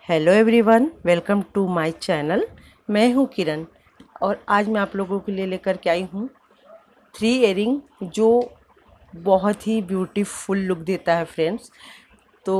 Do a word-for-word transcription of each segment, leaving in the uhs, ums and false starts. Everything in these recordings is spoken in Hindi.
Hello everyone, welcome to my channel. मैं हूं किरण और आज मैं आप लोगों के लिए लेकर के आई हूं थ्री इयरिंग जो बहुत ही ब्यूटीफुल लुक देता है फ्रेंड्स। तो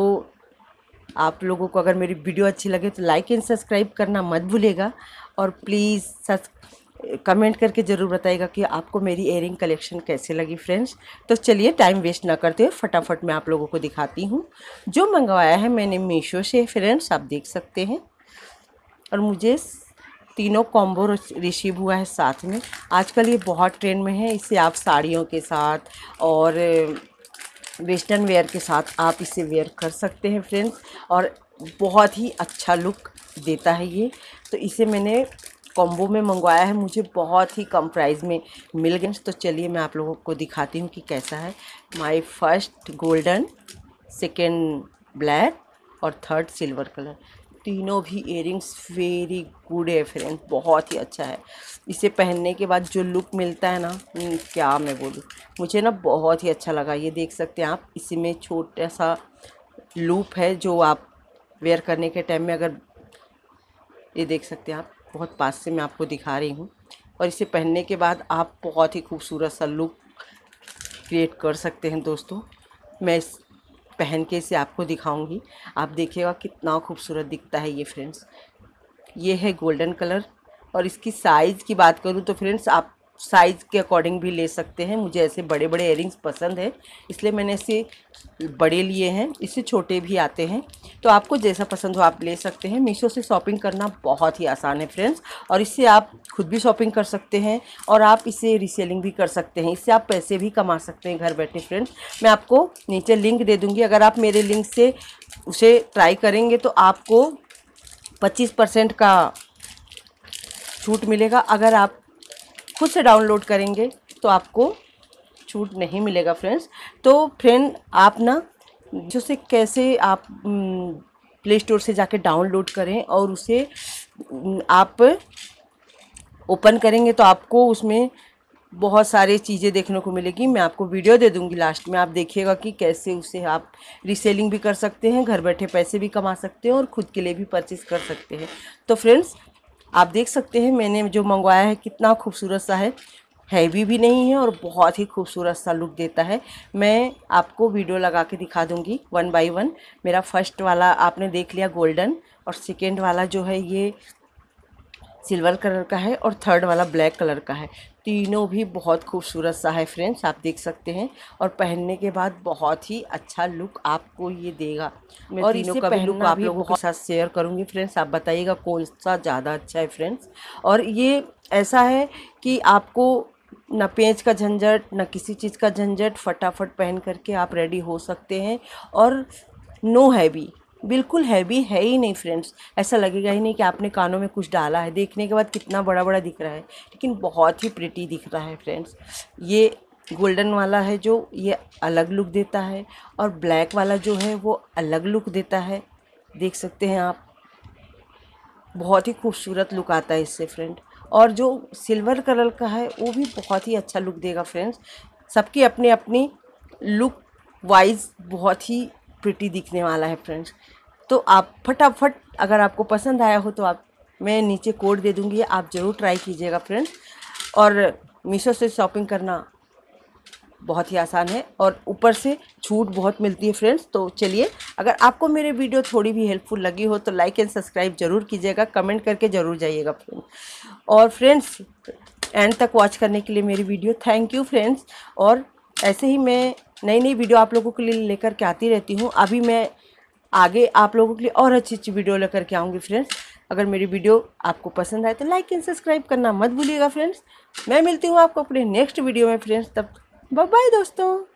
आप लोगों को अगर मेरी वीडियो अच्छी लगे तो लाइक एंड सब्सक्राइब करना मत भूलिएगा और प्लीज़ सच कमेंट करके ज़रूर बताइएगा कि आपको मेरी इयरिंग कलेक्शन कैसे लगी फ्रेंड्स। तो चलिए टाइम वेस्ट ना करते हुए फटाफट मैं आप लोगों को दिखाती हूँ जो मंगवाया है मैंने मीशो से फ्रेंड्स, आप देख सकते हैं। और मुझे तीनों कॉम्बो रिसीव हुआ है साथ में। आजकल ये बहुत ट्रेंड में है, इसे आप साड़ियों के साथ और वेस्टर्न वेयर के साथ आप इसे वेयर कर सकते हैं फ्रेंड्स, और बहुत ही अच्छा लुक देता है ये। तो इसे मैंने कॉम्बो में मंगवाया है, मुझे बहुत ही कम प्राइस में मिल गए। तो चलिए मैं आप लोगों को दिखाती हूँ कि कैसा है। My first golden, second black और थर्ड सिल्वर कलर, तीनों भी इयरिंग्स वेरी गुड है फ्रेंड, बहुत ही अच्छा है। इसे पहनने के बाद जो लुक मिलता है ना, क्या मैं बोलूँ, मुझे ना बहुत ही अच्छा लगा। ये देख सकते हैं आप, इसमें छोटा सा लूप है जो आप वेयर करने के टाइम में, अगर ये देख सकते हैं आप, बहुत पास से मैं आपको दिखा रही हूँ। और इसे पहनने के बाद आप बहुत ही खूबसूरत सा लुक क्रिएट कर सकते हैं दोस्तों। मैं इस पहन के इसे आपको दिखाऊंगी, आप देखिएगा कितना खूबसूरत दिखता है ये फ्रेंड्स। ये है गोल्डन कलर और इसकी साइज़ की बात करूँ तो फ्रेंड्स आप साइज़ के अकॉर्डिंग भी ले सकते हैं। मुझे ऐसे बड़े बड़े इयरिंग्स पसंद है, इसलिए मैंने इसे बड़े लिए हैं। इससे छोटे भी आते हैं, तो आपको जैसा पसंद हो आप ले सकते हैं। मीशो से शॉपिंग करना बहुत ही आसान है फ्रेंड्स, और इससे आप खुद भी शॉपिंग कर सकते हैं और आप इसे रीसेलिंग भी कर सकते हैं। इससे आप पैसे भी कमा सकते हैं घर बैठे फ्रेंड्स। मैं आपको नीचे लिंक दे दूँगी, अगर आप मेरे लिंक से उसे ट्राई करेंगे तो आपको पच्चीस परसेंट का छूट मिलेगा। अगर आप खुद से डाउनलोड करेंगे तो आपको छूट नहीं मिलेगा फ्रेंड्स। तो फ्रेंड आप ना जैसे कैसे आप प्ले स्टोर से जाके डाउनलोड करें और उसे आप ओपन करेंगे तो आपको उसमें बहुत सारी चीज़ें देखने को मिलेगी। मैं आपको वीडियो दे दूंगी लास्ट में, आप देखिएगा कि कैसे उसे आप रीसेलिंग भी कर सकते हैं, घर बैठे पैसे भी कमा सकते हैं और ख़ुद के लिए भी परचेज़ कर सकते हैं। तो फ्रेंड्स आप देख सकते हैं मैंने जो मंगवाया है कितना खूबसूरत सा है, हैवी भी नहीं है और बहुत ही खूबसूरत सा लुक देता है। मैं आपको वीडियो लगा के दिखा दूंगी वन बाय वन। मेरा फर्स्ट वाला आपने देख लिया गोल्डन, और सेकेंड वाला जो है ये सिल्वर कलर का है और थर्ड वाला ब्लैक कलर का है। तीनों भी बहुत खूबसूरत सा है फ्रेंड्स, आप देख सकते हैं। और पहनने के बाद बहुत ही अच्छा लुक आपको ये देगा। मैं और तीनों का भी लुक आप लोगों के साथ शेयर करूंगी फ्रेंड्स, आप बताइएगा कौन सा ज़्यादा अच्छा है फ्रेंड्स। और ये ऐसा है कि आपको ना पेंच का झंझट ना किसी चीज़ का झंझट, फटाफट पहन करके आप रेडी हो सकते हैं। और नो हैवी, बिल्कुल हैवी है ही नहीं फ्रेंड्स, ऐसा लगेगा ही नहीं कि आपने कानों में कुछ डाला है। देखने के बाद कितना बड़ा बड़ा दिख रहा है, लेकिन बहुत ही प्रिटी दिख रहा है फ्रेंड्स। ये गोल्डन वाला है जो ये अलग लुक देता है, और ब्लैक वाला जो है वो अलग लुक देता है। देख सकते हैं आप, बहुत ही खूबसूरत लुक आता है इससे फ्रेंड। और जो सिल्वर कलर का है वो भी बहुत ही अच्छा लुक देगा फ्रेंड्स। सबकी अपनी अपनी लुक वाइज बहुत ही प्रिटी दिखने वाला है फ्रेंड्स। तो आप फटाफट, अगर आपको पसंद आया हो तो आप, मैं नीचे कोड दे दूँगी, आप ज़रूर ट्राई कीजिएगा फ्रेंड्स। और मीशो से शॉपिंग करना बहुत ही आसान है और ऊपर से छूट बहुत मिलती है फ्रेंड्स। तो चलिए, अगर आपको मेरे वीडियो थोड़ी भी हेल्पफुल लगी हो तो लाइक एंड सब्सक्राइब ज़रूर कीजिएगा, कमेंट करके ज़रूर जाइएगा फ्रेंड्स। और फ्रेंड्स एंड तक वॉच करने के लिए मेरी वीडियो थैंक यू फ्रेंड्स। और ऐसे ही मैं नई नई वीडियो आप लोगों के लिए लेकर के आती रहती हूँ। अभी मैं आगे आप लोगों के लिए और अच्छी अच्छी वीडियो लेकर के आऊँगी फ्रेंड्स। अगर मेरी वीडियो आपको पसंद आए तो लाइक एंड सब्सक्राइब करना मत भूलिएगा फ्रेंड्स। मैं मिलती हूँ आपको अपने नेक्स्ट वीडियो में फ्रेंड्स, तब बाय बाय दोस्तों।